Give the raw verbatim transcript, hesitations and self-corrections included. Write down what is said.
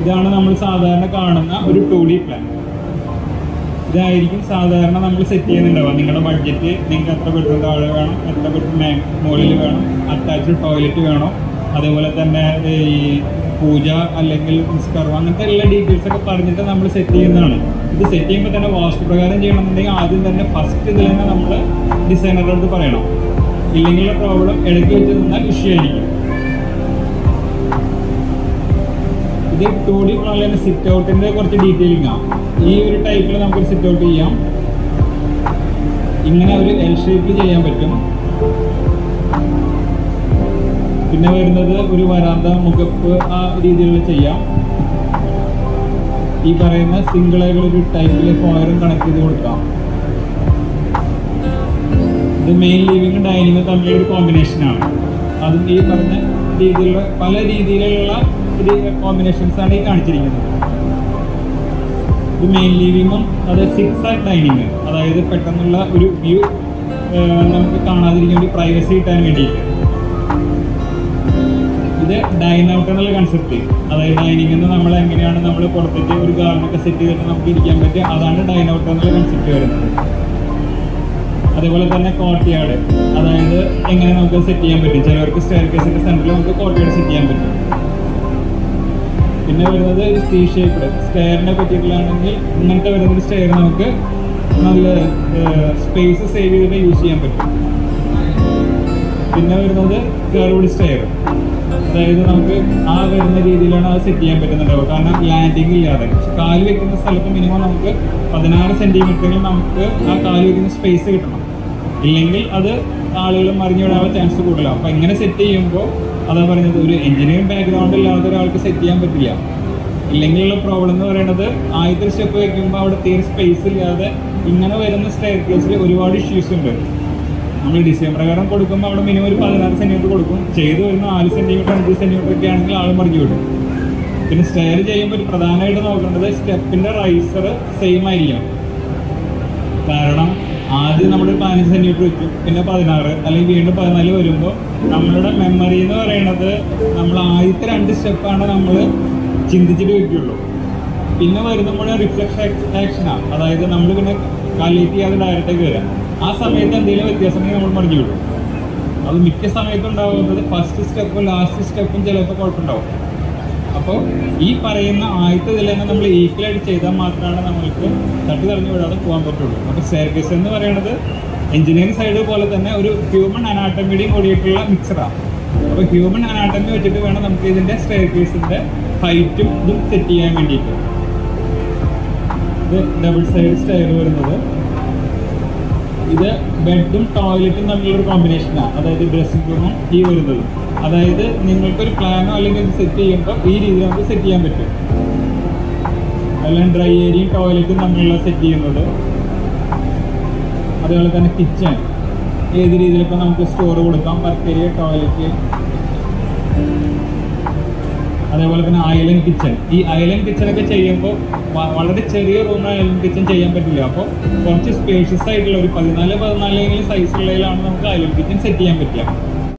ഇതാണ് നമ്മൾ സാധാരണ കാണുന്ന ഒരു ടു ഡി പ്ലാൻ. ഇതായിരിക്കും സാധാരണ നമ്മൾ സെറ്റ് ചെയ്യുന്നുണ്ടാവുക. നിങ്ങളുടെ ബഡ്ജറ്റ്, നിങ്ങൾക്ക് എത്ര ബെഡ്റൂം താഴെ വേണം, എത്ര ബെഡ്റൂം മുകളിൽ വേണം, അറ്റാച്ച്ഡ് ടോയ്ലറ്റ് വേണോ, അതേപോലെ തന്നെ ഈ പൂജ അല്ലെങ്കിൽ നിസ്കാരം, അങ്ങനത്തെ എല്ലാ ഡീറ്റെയിൽസ് ഒക്കെ പറഞ്ഞിട്ട് നമ്മൾ സെറ്റ് ചെയ്യുന്നതാണ്. ഇത് സെറ്റ് ചെയ്യുമ്പോൾ തന്നെ വാസ്തുപ്രകാരം ചെയ്യണമെന്നുണ്ടെങ്കിൽ ആദ്യം തന്നെ ഫസ്റ്റ് ഇതിൽ തന്നെ നമ്മൾ ഡിസൈനറുടെ അടുത്ത് പറയണം. ഇല്ലെങ്കിലുള്ള പ്രോബ്ലം ഇടയ്ക്ക് വെച്ച് നിന്നാൽ ഇഷ്യൂ ആയിരിക്കും. ഇത് ടു ഡി പ്ലാനിൽ തന്നെ സിറ്റ് ഔട്ടിൻ്റെ കുറച്ച് ഡീറ്റെയിലിംഗ് ആണ്. ഈ ഒരു ടൈപ്പിൽ നമുക്കൊരു സിറ്റ് ഔട്ട് ചെയ്യാം. ഇങ്ങനെ ഒരു എൽ ഷേപ്പിൽ ചെയ്യാൻ പറ്റും. പിന്നെ വരുന്നത് ഒരു വരാന്ത മുഖപ്പ് ആ രീതിയിൽ ചെയ്യാം. ഈ പറയുന്ന സിംഗിൾ ആയിട്ടുള്ള ഒരു ടൈപ്പിൽ ഫോയറും കണക്ട് ചെയ്ത് കൊടുക്കാം. ഇത് മെയിൻ ലിവിംഗ് ഡൈനിങ്ങും തമ്മിലൊരു കോമ്പിനേഷനാണ്. അതും ഈ പറഞ്ഞ രീതിയിലുള്ള പല രീതിയിലുള്ള ഒരു കോമ്പിനേഷൻസ് ആണ് ഈ കാണിച്ചിരിക്കുന്നത്. ഇത് മെയിൻ ലിവിങ്ങും അത് സിക്സ് ആയിട്ട് ഡൈനിങ്, അതായത് പെട്ടെന്നുള്ള ഒരു വ്യൂ നമുക്ക് കാണാതിരിക്കുന്ന ഒരു പ്രൈവസി കിട്ടാൻ വേണ്ടിയിട്ട്. ഇത് ഡൈൻ ഔട്ട് എന്നുള്ള കൺസെപ്റ്റ്, അതായത് ഡൈനിങ് എന്ന് നമ്മൾ എങ്ങനെയാണ് നമ്മൾ പുറത്തേക്ക് ഒരു ഗാർഡനൊക്കെ സെറ്റ് ചെയ്തിട്ട് നമുക്ക് ഇരിക്കാൻ പറ്റുക, അതാണ് ഡൈൻ ഔട്ട് എന്നുള്ള കൺസെപ്റ്റ് വരുന്നത്. അതേപോലെ തന്നെ കോർട്ട്യാർഡ്, അതായത് എങ്ങനെ നമുക്ക് സെറ്റ് ചെയ്യാൻ പറ്റും. ചിലവർക്ക് സ്റ്റെയർ കേസിന്റെ സെന്ററിൽ നമുക്ക് കോർട്ട്യാർഡ് സെറ്റ് ചെയ്യാൻ പറ്റും. പിന്നെ വരുന്നത് ഒരു സി ഷേപ്പ്ഡ് സ്റ്റെയറിനെ പറ്റിയിട്ടാണെങ്കിൽ ഇങ്ങനത്തെ വരുന്നൊരു സ്റ്റെയർ നമുക്ക് നല്ല സ്പേസ് സേവ് ചെയ്തിട്ട് യൂസ് ചെയ്യാൻ പറ്റും. പിന്നെ വരുന്നത് കർവ്ഡ് സ്റ്റെയർ, അതായത് നമുക്ക് ആ വരുന്ന രീതിയിലാണ് അത് സെറ്റ് ചെയ്യാൻ പറ്റുന്നുണ്ടാവുക. കാരണം ലാൻഡിങ് ഇല്ലാതെ കാല് വെക്കുന്ന സ്ഥലത്ത് മിനിമം നമുക്ക് പതിനാറ് സെന്റിമീറ്ററിൽ നമുക്ക് ആ കാല് വെക്കുന്ന സ്പേസ് കിട്ടണം. ഇല്ലെങ്കിൽ അത് ആളുകൾ മറിഞ്ഞു വിടാനുള്ള ചാൻസ് കൂടുതലാണ്. അപ്പം ഇങ്ങനെ സെറ്റ് ചെയ്യുമ്പോൾ അതാ പറഞ്ഞത്, ഒരു എഞ്ചിനീയറിംഗ് ബാക്ക്ഗ്രൗണ്ട് ഇല്ലാതെ ഒരാൾക്ക് സെറ്റ് ചെയ്യാൻ പറ്റില്ല. ഇല്ലെങ്കിലുള്ള പ്രോബ്ലം എന്ന് പറയുന്നത് ആദ്യത്തെ സ്റ്റെപ്പ് വയ്ക്കുമ്പോൾ അവിടെ തീരെ സ്പേസ് ഇല്ലാതെ ഇങ്ങനെ വരുന്ന സ്റ്റെയർ കേസിൽ ഒരുപാട് ഇഷ്യൂസ് ഉണ്ട്. നമ്മൾ ഡിസൈൻ പ്രകാരം കൊടുക്കുമ്പോൾ അവിടെ മിനിമം ഒരു പതിനാറ് സെന്റിമീറ്റർ കൊടുക്കും. ചെയ്ത് വരുന്ന നാല് സെന്റിമീറ്റർ അഞ്ച് സെന്റിമീറ്റർ ഒക്കെ ആണെങ്കിൽ ആൾ മറിഞ്ഞു വിടും. പിന്നെ സ്റ്റെയർ ചെയ്യുമ്പോൾ പ്രധാനമായിട്ട് നോക്കേണ്ടത് സ്റ്റെപ്പിന്റെ റൈസർ സെയിം ആയിരിക്കണം. കാരണം ആദ്യം നമ്മൾ പതിനഞ്ച് സെന്റിമീറ്റർ വെച്ചു, പിന്നെ പതിനാറ് അല്ലെങ്കിൽ വീണ്ടും പതിനാല് വരുമ്പോൾ നമ്മളുടെ മെമ്മറി എന്ന് പറയുന്നത് നമ്മൾ ആദ്യത്തെ രണ്ട് സ്റ്റെപ്പാണ് നമ്മൾ ചിന്തിച്ചിട്ട് വെക്കുള്ളൂ. പിന്നെ വരുമ്പോൾ റിഫ്ലക്ഷൻ ആക്ഷനാണ്, അതായത് നമ്മൾ പിന്നെ കാലിറ്റ് ചെയ്യാതെ ഡയറക്റ്റായി കയറാം. ആ സമയത്ത് എന്തെങ്കിലും വ്യത്യാസമെങ്കിൽ നമ്മൾ മറിഞ്ഞു വിടും. അത് മിക്ക സമയത്തും ഉണ്ടാകുന്നത് ഫസ്റ്റ് സ്റ്റെപ്പും ലാസ്റ്റ് സ്റ്റെപ്പും ചിലപ്പോൾ കുഴപ്പമുണ്ടാവും. അപ്പോൾ ഈ പറയുന്ന ആദ്യത്തെ ഇതിൽ തന്നെ നമ്മൾ ഈക്വലായിട്ട് ചെയ്താൽ മാത്രമാണ് നമ്മൾക്ക് തട്ടി തടഞ്ഞു വിടാതെ പോകാൻ പറ്റുള്ളൂ. അപ്പോൾ സ്റ്റെയർ കേസ് എന്ന് പറയുന്നത് എഞ്ചിനീയറിംഗ് സൈഡ് പോലെ തന്നെ ഒരു ഹ്യൂമൻ അനാട്ടമിയുടെയും കൂടിയിട്ടുള്ള മിക്സറാണ്. അപ്പോൾ ഹ്യൂമൻ അനാട്ടമി വെച്ചിട്ട് വേണം നമുക്ക് ഇതിൻ്റെ സ്റ്റെയർ കേസിൻ്റെ ഹൈറ്റും ഇതും സെറ്റ് ചെയ്യാൻ വേണ്ടിയിട്ട്. ഇത് ഡബിൾ സൈഡ് സ്റ്റെയർ വരുന്നത്, ഇത് ബെഡും ടോയ്ലറ്റും തമ്മിലൊരു കോമ്പിനേഷനാണ്. അതായത് ഡ്രസ്സിംഗ് റൂമും ഈ വരുന്നത്, അതായത് നിങ്ങൾക്കൊരു പ്ലാനോ അല്ലെങ്കിൽ ഇത് സെറ്റ് ചെയ്യുമ്പോൾ ഈ രീതിയിൽ നമുക്ക് സെറ്റ് ചെയ്യാൻ പറ്റും. അല്ലെങ്കിൽ ഡ്രൈ ഏരിയയും ടോയ്ലറ്റും തമ്മിലുള്ള സെറ്റ് ചെയ്യുന്നത്. അതുപോലെ തന്നെ കിച്ചൺ ഏത് രീതിയിൽ ഇപ്പോൾ നമുക്ക് സ്റ്റോർ കൊടുക്കാം, വർക്ക് ഏരിയ, ടോയ്ലറ്റ്. അതേപോലെ തന്നെ ഐലൻഡ് കിച്ചൺ. ഈ ഐലൻഡ് കിച്ചണൊക്കെ ചെയ്യുമ്പോൾ വളരെ ചെറിയ റൂമിൽ ഐലൻഡ് കിച്ചൺ ചെയ്യാൻ പറ്റില്ല. അപ്പോൾ കുറച്ച് സ്പേഷ്യസ് ആയിട്ടുള്ള ഒരു പതിനാല് പതിനാലെങ്കിലും സൈസുള്ളതിലാണ് നമുക്ക് ഐലൻഡ് കിച്ചൺ സെറ്റ് ചെയ്യാൻ പറ്റുക.